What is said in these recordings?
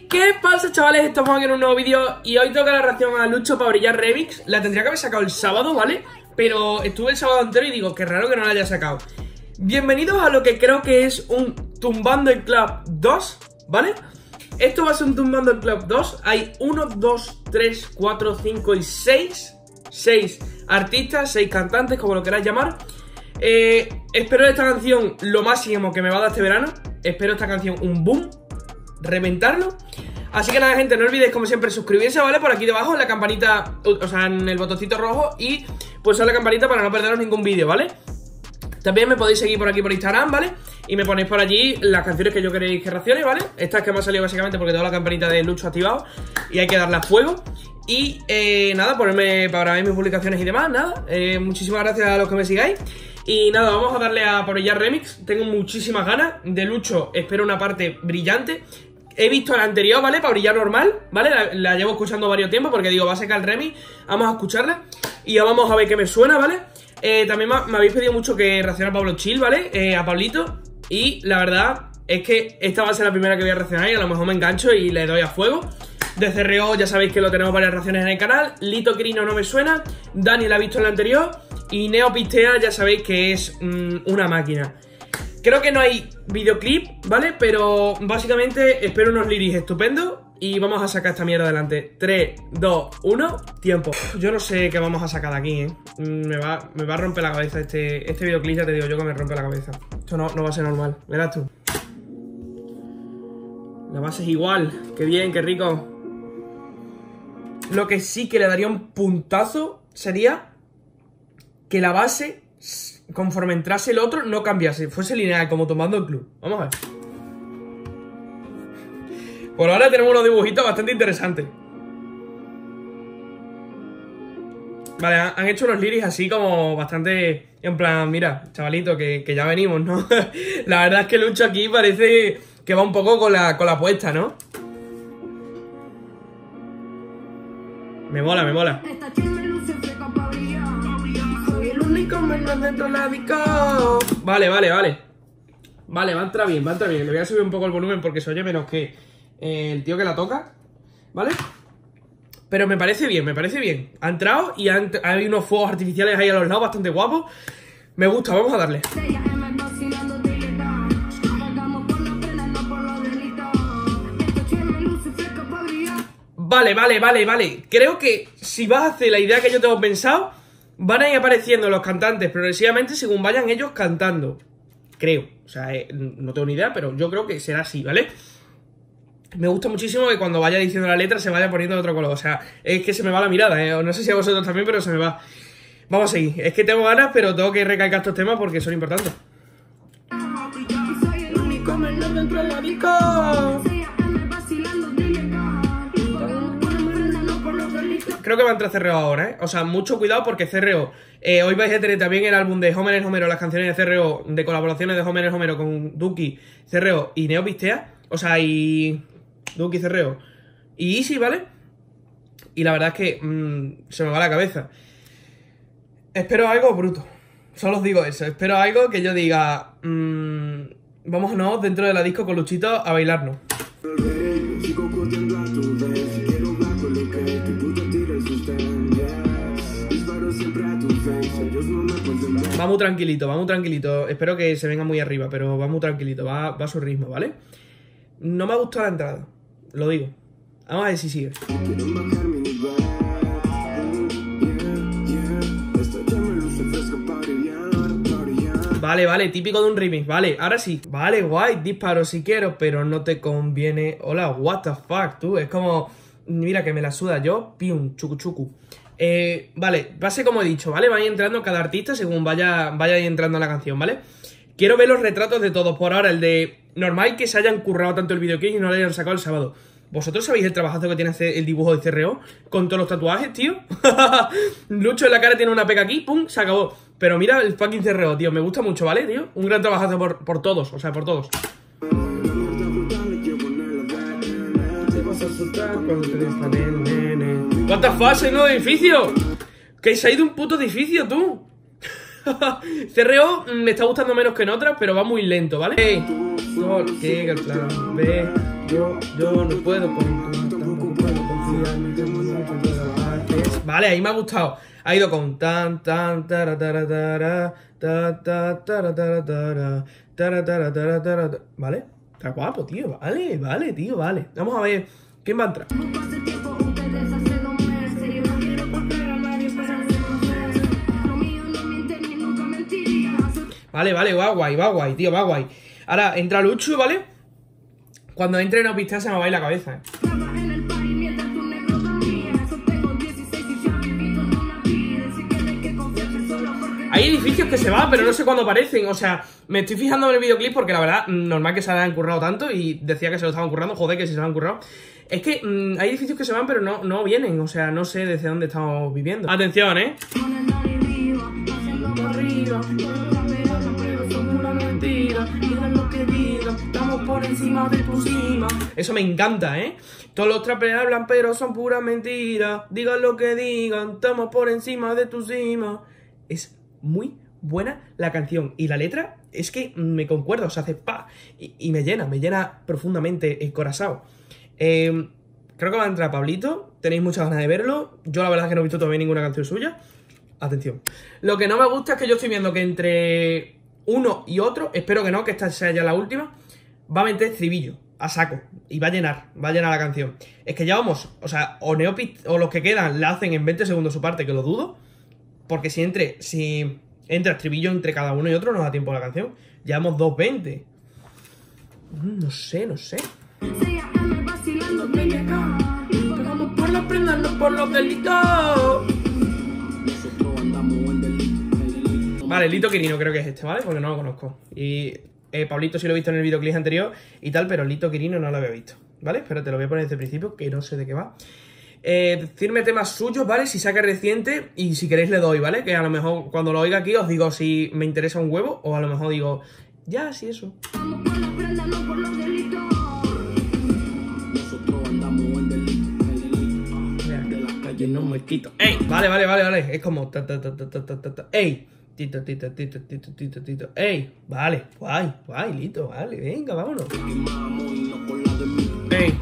¿Qué pasa, chavales? Estamos aquí en un nuevo vídeo y hoy toca la reacción a Lucho para brillar remix. La tendría que haber sacado el sábado, ¿vale? Pero estuve el sábado entero y digo, qué raro que no la haya sacado. Bienvenidos a lo que creo que es un Tumbando el Club 2, ¿vale? Esto va a ser un Tumbando el Club 2. Hay 1, 2, 3, 4, 5 y 6 artistas, 6 cantantes, como lo queráis llamar. Espero esta canción lo máximo que me va a dar este verano. Espero esta canción un boom, reventarlo. Así que nada, gente, no olvidéis como siempre suscribirse, ¿vale? Por aquí debajo en la campanita, o sea, en el botoncito rojo. Y pulsar la campanita para no perderos ningún vídeo, ¿vale? También me podéis seguir por aquí por Instagram, ¿vale? Y me ponéis por allí las canciones que yo queréis que reaccione, ¿vale? Estas que me han salido básicamente porque tengo la campanita de Lucho activado y hay que darle a fuego. Y nada, ponerme para ver mis publicaciones y demás, nada. Muchísimas gracias a los que me sigáis. Y nada, vamos a darle a por brillar remix. Tengo muchísimas ganas. De Lucho espero una parte brillante. He visto la anterior, ¿vale? Para brillar normal, ¿vale? La llevo escuchando varios tiempos porque digo, va a sacar el remix. Vamos a escucharla y ya vamos a ver qué me suena, ¿vale? También me habéis pedido mucho que reaccione a Pablo Chill, ¿vale? A Pablito. Y la verdad es que esta va a ser la primera que voy a reaccionar y a lo mejor me engancho y le doy a fuego. De CRO ya sabéis que lo tenemos varias reacciones en el canal. Lito Quirino no me suena. Dani la ha visto en la anterior. Y Neo Pistea ya sabéis que es una máquina. Creo que no hay videoclip, ¿vale? Pero básicamente espero unos lyrics estupendos. Y vamos a sacar esta mierda adelante. 3, 2, 1, tiempo. Yo no sé qué vamos a sacar de aquí, ¿eh? Me va a romper la cabeza este videoclip, ya te digo yo que me rompe la cabeza. Esto no va a ser normal, verás tú. La base es igual. Qué bien, qué rico. Lo que sí que le daría un puntazo sería que la base, conforme entrase el otro, no cambiase, fuese lineal, como Tumbando el Club. Vamos a ver. Por ahora tenemos unos dibujitos bastante interesantes. Vale, han hecho unos lyrics así como bastante, en plan, mira, chavalito, que ya venimos, ¿no? La verdad es que Lucho aquí parece que va un poco con la apuesta, ¿no? Me mola, me mola. Vale. Vale, va a entrar bien, Le voy a subir un poco el volumen porque se oye menos que el tío que la toca, ¿vale? Pero me parece bien, Ha entrado y hay unos fuegos artificiales ahí a los lados bastante guapos. Me gusta, vamos a darle. Vale. Creo que si vas a hacer la idea que yo tengo pensado, van a ir apareciendo los cantantes progresivamente según vayan ellos cantando. Creo, o sea, no tengo ni idea, pero yo creo que será así, ¿vale? Me gusta muchísimo que cuando vaya diciendo la letra se vaya poniendo de otro color. O sea, es que se me va la mirada, ¿eh? No sé si a vosotros también, pero se me va. Vamos a seguir. Es que tengo ganas, pero tengo que recalcar estos temas porque son importantes. Creo que va a entrar CRO ahora, ¿eh? O sea, mucho cuidado porque CRO. Hoy vais a tener también el álbum de Homer Homero, las canciones de CRO, de colaboraciones de Homer Homero con Duki, CRO y Neo Pistea. O sea, y Duki, CRO y Easy, ¿vale? Y la verdad es que se me va la cabeza. Espero algo bruto. Solo os digo eso. Espero algo que yo diga vámonos dentro de la disco con Luchito a bailarnos. Va muy tranquilito. Espero que se venga muy arriba, pero va muy tranquilito, va a su ritmo, ¿vale? No me ha gustado la entrada, lo digo. Vamos a ver si sigue. Vale, típico de un remix, vale, ahora sí. Vale, guay, disparo si quiero, pero no te conviene. Hola, what the fuck, tú, es como... Mira que me la suda yo, pium, chucu. Vale, va a ser como he dicho, ¿vale? Va a ir entrando cada artista según vaya entrando a la canción, ¿vale? Quiero ver los retratos de todos. Por ahora, el de... Normal que se hayan currado tanto el videoclip y no lo hayan sacado el sábado. ¿Vosotros sabéis el trabajazo que tiene el dibujo de CRO? Con todos los tatuajes, tío. Lucho en la cara tiene una peca aquí, pum, se acabó. Pero mira el fucking CRO, tío. Me gusta mucho, ¿vale, tío? Un gran trabajazo por todos, o sea, por todos. What the fuck, ¿hay un nuevo edificio? Que se ha ido un puto edificio, tú. CRO me está gustando menos que en otras, pero va muy lento, ¿vale? Porque el plan B Yo no puedo tampoco puedo confiar en que no puedo amarte. Vale, ahí me ha gustado. Ha ido con tan tan tara tara tara ta ta tara tara tara tara tara tara tara. Vale, está guapo, tío. Vale, tío, vale. Vamos a ver quién va a entrar. Vale, va guay, tío, va guay. Ahora entra Lucho, ¿vale? Cuando entre no pista se me va a ir la cabeza, ¿eh? Hay edificios que se van, pero no sé cuándo aparecen. O sea, me estoy fijando en el videoclip porque la verdad, normal que se lo hayan currado tanto. Y decía que se lo estaban currando, joder, que si se lo han currado. Es que hay edificios que se van, pero no vienen. O sea, no sé desde dónde estamos viviendo. Atención, ¿eh? Eso me encanta, ¿eh? Todos los traperos hablan, pero son pura mentira. Digan lo que digan, estamos por encima de tu cima. Es muy buena la canción. Y la letra es que me concuerda, o sea, hace pa. Y me llena profundamente el corazón. Creo que va a entrar Pablito. Tenéis muchas ganas de verlo. Yo la verdad es que no he visto todavía ninguna canción suya. Atención. Lo que no me gusta es que yo estoy viendo que entre uno y otro, espero que no, que esta sea ya la última, va a meter estribillo a saco y va a llenar la canción. Es que ya vamos, o sea, o Neopit o los que quedan la hacen en 20 segundos su parte, que lo dudo, porque si entra estribillo entre cada uno y otro no da tiempo a la canción. Llevamos 2:20. No sé. Por la prenda, no por los delitos. Vale, Lito Quirino creo que es este, ¿vale? Porque no lo conozco. Y Pablito sí lo he visto en el videoclip anterior y tal, pero Lito Quirino no lo había visto, ¿vale? Espérate, lo voy a poner desde el principio, que no sé de qué va. Decirme temas suyos, ¿vale? Si saca reciente y si queréis le doy, ¿vale? Que a lo mejor cuando lo oiga aquí os digo si me interesa un huevo o a lo mejor digo, ya, sí, eso. No me quito. ¡Ey! Vale. Es como ¡ey! Tito. ¡Ey! Vale, guay, Lito, vale, venga, vámonos. ¡Ey!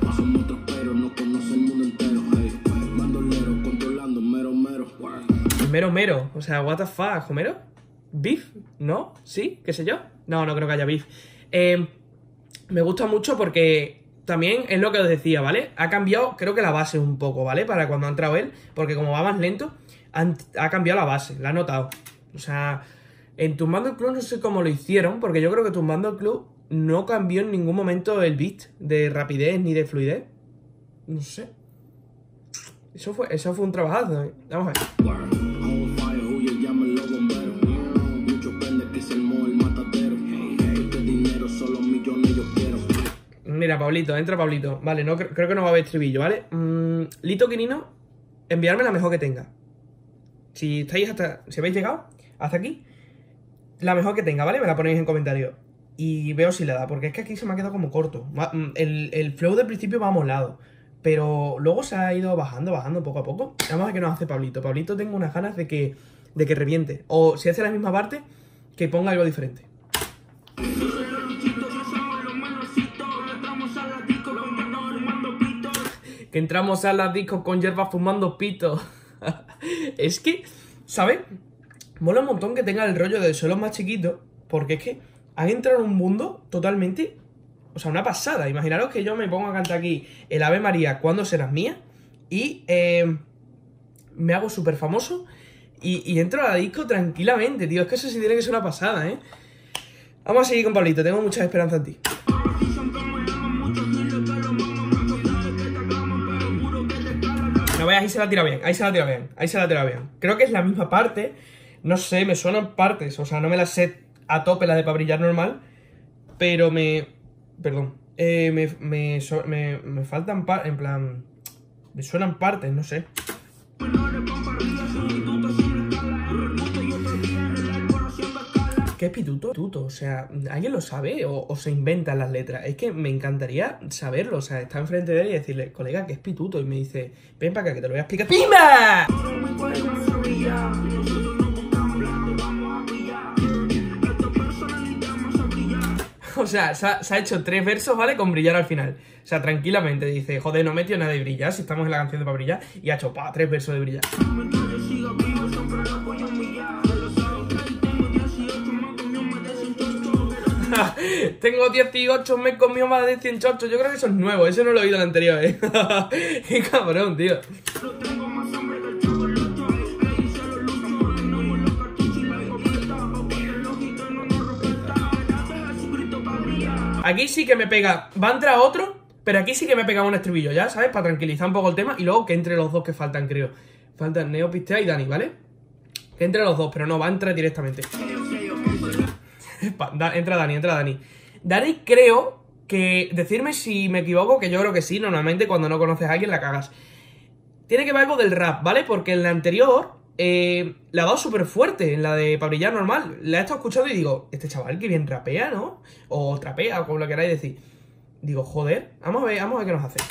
Mero, o sea, what the fuck, ¿Homero? ¿Beef? ¿No? ¿Sí? ¿Qué sé yo? No creo que haya beef. Me gusta mucho porque también es lo que os decía, ¿vale? Ha cambiado, creo que la base un poco, ¿vale? Para cuando ha entrado él, porque como va más lento, ha cambiado la base, la ha notado. O sea, en Tumbando el Club no sé cómo lo hicieron, porque yo creo que Tumbando el Club no cambió en ningún momento el beat de rapidez ni de fluidez. No sé. Eso fue un trabajazo, ¿eh? Vamos a ver. Mira, Pablito, entra Pablito. Vale, no creo que no va a haber estribillo, ¿vale? Lito Quirino, enviarme la mejor que tenga. Si habéis llegado hasta aquí, la mejor que tenga, ¿vale? Me la ponéis en comentarios. Y veo si le da, porque es que aquí se me ha quedado como corto. El flow del principio va molado, pero luego se ha ido bajando poco a poco. Vamos a ver qué nos hace Pablito. Pablito tengo unas ganas de que reviente. O si hace la misma parte, que ponga algo diferente. Que entramos a las discos con hierbas fumando pito. Es que, ¿sabes? Mola un montón que tenga el rollo de suelos más chiquitos, porque es que han entrado en un mundo totalmente, o sea, una pasada. Imaginaros que yo me pongo a cantar aquí el Ave María, ¿cuándo serás mía? Y me hago súper famoso y entro a la disco tranquilamente, tío. Es que eso sí tiene que ser una pasada, ¿eh? Vamos a seguir con Pablito, tengo mucha esperanza en ti. No veas, ahí se la tira bien. Creo que es la misma parte. No sé, me suenan partes. O sea, no me las sé a tope la de Pa' Brillar normal. Pero perdón. Me faltan en plan. Me suenan partes, no sé. ¿Qué es pituto? O sea, ¿alguien lo sabe o se inventan las letras? Es que me encantaría saberlo. O sea, estar enfrente de él y decirle, colega, ¿qué es pituto? Y me dice, ven para acá que te lo voy a explicar. ¡Pimba! O sea, se ha hecho 3 versos, ¿vale? Con brillar al final. O sea, tranquilamente dice, joder, no metió nada de brillar si estamos en la canción de para brillar. Y ha hecho, 3 versos de brillar. Tengo 18, me he comido más de 100 chochos. Yo creo que eso es nuevo, eso no lo he oído en el anterior, Qué cabrón, tío. Aquí sí que me pega, va a entrar otro, pero aquí sí que me pega un estribillo, ya, ¿sabes? Para tranquilizar un poco el tema y luego que entre los dos que faltan, creo. Faltan Neopistea y Dani, ¿vale? Que entre los dos, pero no, va a entrar directamente. Entra Dani. Dani creo que, decirme si me equivoco, que yo creo que sí, normalmente cuando no conoces a alguien la cagas. Tiene que ver algo del rap, ¿vale? Porque en la anterior le ha dado súper fuerte, en la de para brillar normal. La he estado escuchando y digo, este chaval que bien rapea, ¿no? O trapea, o como lo queráis decir. Digo, joder, vamos a ver qué nos hace.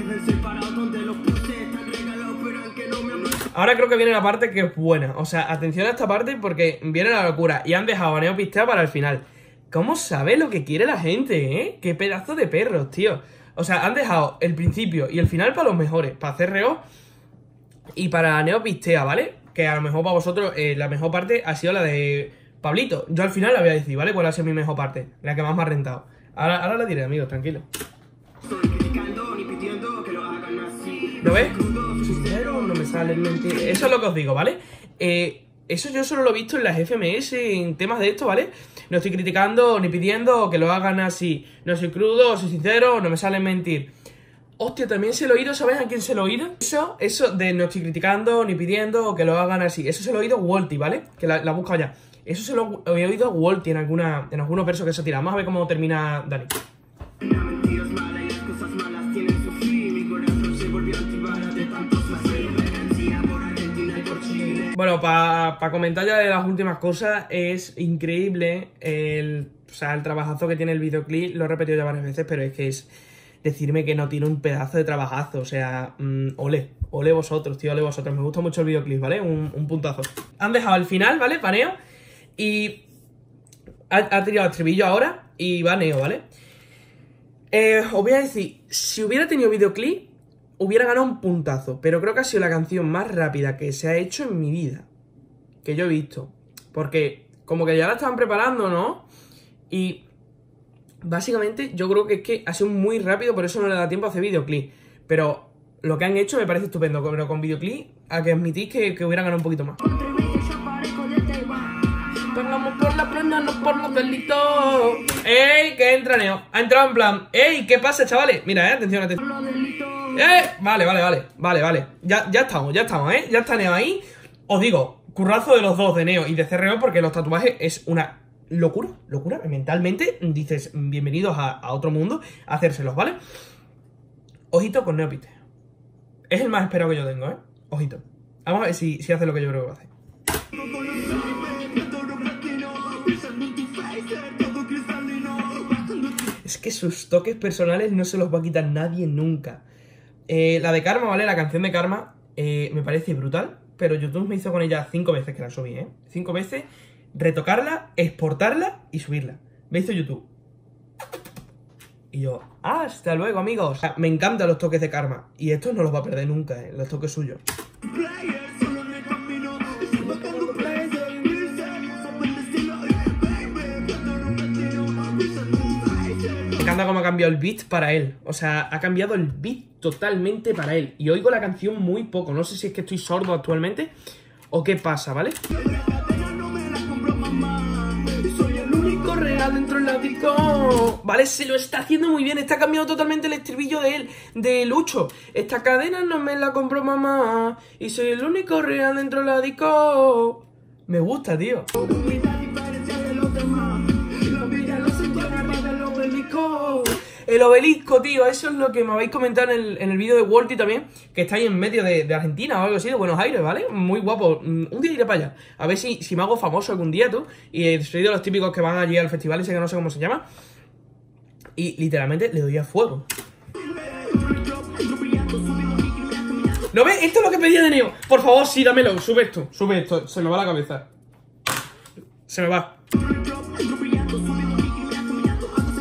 Ahora creo que viene la parte que es buena. O sea, atención a esta parte porque viene la locura. Y han dejado a Neopistea para el final. ¿Cómo sabe lo que quiere la gente, eh? Qué pedazo de perros, tío. O sea, han dejado el principio y el final para los mejores. Para CRO y para Neopistea, ¿vale? Que a lo mejor para vosotros la mejor parte ha sido la de Pablito. Yo al final la voy a decir, ¿vale? ¿Cuál ha sido mi mejor parte? La que más me ha rentado. Ahora la diré, amigos, tranquilo. ¿Lo ves? Sincero, no me sale mentir. Eso es lo que os digo, ¿vale? Eso yo solo lo he visto en las FMS, en temas de esto, ¿vale? No estoy criticando ni pidiendo que lo hagan así. No soy crudo, soy sincero, no me sale mentir. Hostia, también se lo he oído, ¿sabes a quién se lo he oído? Eso de no estoy criticando ni pidiendo que lo hagan así. Eso se lo he oído a Wolty, ¿vale? Que la he buscado ya. Eso se lo he oído a Wolty en algunos versos que se tira. Vamos a ver cómo termina Dani. Bueno, para comentar ya de las últimas cosas, es increíble el trabajazo que tiene el videoclip. Lo he repetido ya varias veces, pero es que es decirme que no tiene un pedazo de trabajazo. O sea, ole vosotros, tío, ole vosotros. Me gusta mucho el videoclip, ¿vale? Un puntazo. Han dejado el final, ¿vale? Paneo. Y ha tirado el estribillo ahora y va Neo, ¿vale? Os voy a decir, si hubiera tenido videoclip, hubiera ganado un puntazo. Pero creo que ha sido la canción más rápida que se ha hecho en mi vida, que yo he visto. Porque como que ya la estaban preparando, ¿no? Y básicamente yo creo que es que ha sido muy rápido, por eso no le da tiempo a hacer videoclip. Pero lo que han hecho me parece estupendo. Pero con videoclip, a que admitís que hubieran ganado un poquito más. Pongamos por la prenda, no por los delitos. ¡Ey! Que entra Neo. Ha entrado en plan, ¡ey! ¿Qué pasa, chavales? Mira, atención. Vale. Ya estamos, ¿eh? Ya está Neo ahí. Os digo, currazo de los dos, de Neo y de CRO, porque los tatuajes es una locura. Mentalmente dices, bienvenidos a otro mundo a hacérselos, ¿vale? Ojito con Neopistea. Es el más esperado que yo tengo, ¿eh? Ojito. Vamos a ver si hace lo que yo creo que va a hacer. Es que sus toques personales no se los va a quitar nadie nunca. La de Karma, ¿vale? La canción de Karma me parece brutal, pero YouTube me hizo con ella 5 veces que la subí, ¿eh? 5 veces, retocarla, exportarla y subirla. Me hizo YouTube. Y yo, hasta luego, amigos. Me encantan los toques de Karma. Y estos no los va a perder nunca, los toques suyos. Me encanta cómo ha cambiado el beat para él. O sea, ha cambiado el beat totalmente para él. Y oigo la canción muy poco. No sé si es que estoy sordo actualmente o qué pasa, ¿vale? Real dentro del disco. Vale, se lo está haciendo muy bien. Está cambiando totalmente el estribillo de él, de Lucho. Esta cadena no me la compró mamá y soy el único real dentro del disco. Me gusta, tío. El obelisco, tío, eso es lo que me habéis comentado en el vídeo de Wolty también, que está ahí en medio de Argentina o algo así, de Buenos Aires, ¿vale? Muy guapo. Un día iré para allá. A ver si me hago famoso algún día, tú. Y soy de los típicos que van allí al festival, ese que no sé cómo se llama. Y literalmente le doy a fuego. ¿Lo ves? Esto es lo que pedía de Neo. Por favor, sí, dámelo. Sube esto. Se me va la cabeza. Se me va.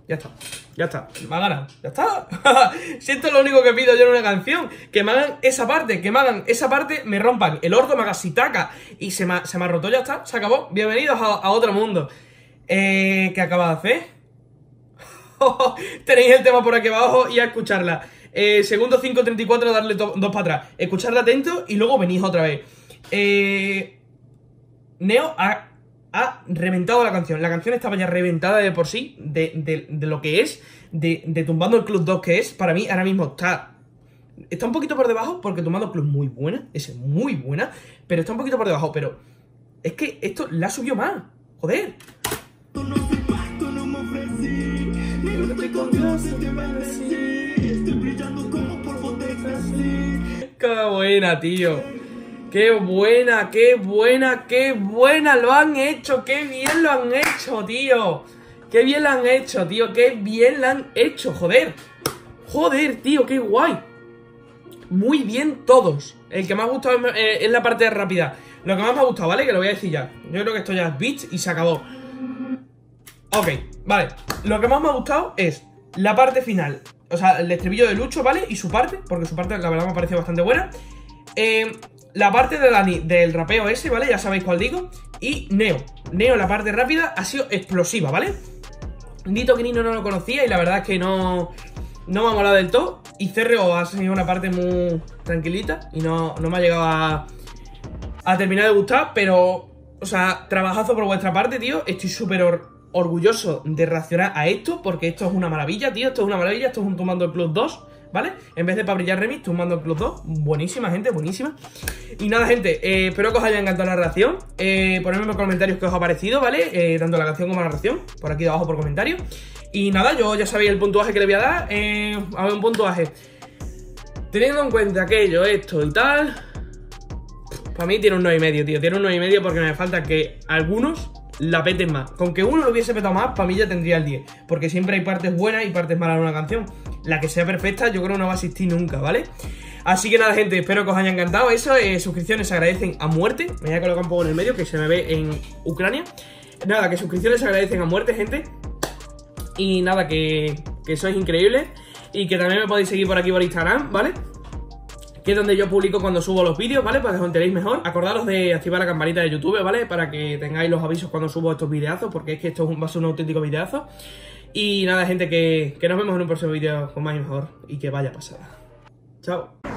Ya está, ya está, me ha ganado, ya está. Si esto es lo único que pido yo en una canción, que me hagan esa parte, me rompan el orto, me haga sitaca y se me ha roto, ya está, se acabó. Bienvenidos a otro mundo. ¿Qué acaba de hacer? Tenéis el tema por aquí abajo y a escucharla. Segundo 5.34, darle dos para atrás. Escucharla atento y luego venís otra vez. Neo ha reventado la canción. La canción estaba ya reventada de por sí, de lo que es, de Tumbando el Club 2 que es. Para mí ahora mismo está un poquito por debajo, porque Tumbando el Club es muy buena, es muy buena, pero está un poquito por debajo. Pero es que esto la subió más, joder. Qué buena, tío. Qué buena, qué buena, qué buena lo han hecho, qué bien lo han hecho, tío. Qué bien lo han hecho, tío, qué bien lo han hecho, joder. Joder, tío, qué guay. Muy bien todos. El que me ha gustado es la parte rápida. Lo que más me ha gustado, ¿vale? Que lo voy a decir ya. Yo creo que esto ya es beats y se acabó. Ok, vale. Lo que más me ha gustado es la parte final. O sea, el estribillo de Lucho, ¿vale? Y su parte, porque su parte la verdad me ha parecido bastante buena. La parte de Dani, del rapeo ese, ¿vale? Ya sabéis cuál digo. Y Neo, la parte rápida ha sido explosiva, ¿vale? Dito Quinino no lo conocía y la verdad es que no me ha molado del todo. Y CRO ha sido una parte muy tranquilita y no me ha llegado a terminar de gustar. Pero, o sea, trabajazo por vuestra parte, tío. Estoy súper orgulloso de reaccionar a esto, porque esto es una maravilla, tío. Esto es una maravilla, esto es un Tumbando el Club 2, ¿vale? En vez de Para Brillar Remix, Tumbando el Club 2. Buenísima, gente, buenísima. Y nada, gente, espero que os haya encantado la reacción. Ponedme en los comentarios qué os ha parecido, ¿vale? Tanto la canción como la reacción, por aquí debajo por comentarios. Y nada, yo ya sabéis el puntuaje que le voy a dar. A ver, un puntuaje. Teniendo en cuenta aquello, esto y tal, para mí tiene un 9,5, tío. Tiene un 9,5 porque me falta que algunos la peten más. Con que uno lo hubiese petado más, para mí ya tendría el 10. Porque siempre hay partes buenas y partes malas en una canción. La que sea perfecta yo creo que no va a existir nunca, ¿vale? Así que nada, gente, espero que os haya encantado eso. Suscripciones se agradecen a muerte. Me voy a colocar un poco en el medio, que se me ve en Ucrania. Nada, que suscripciones se agradecen a muerte, gente. Y nada, que sois increíbles. Y que también me podéis seguir por aquí por Instagram, ¿vale? Que es donde yo publico cuando subo los vídeos, ¿vale? Para que os enteréis mejor. Acordaros de activar la campanita de YouTube, ¿vale? Para que tengáis los avisos cuando subo estos videazos, porque es que esto va a ser un auténtico videazo. Y nada, gente, que nos vemos en un próximo vídeo con más y mejor. Y que vaya pasada. Chao.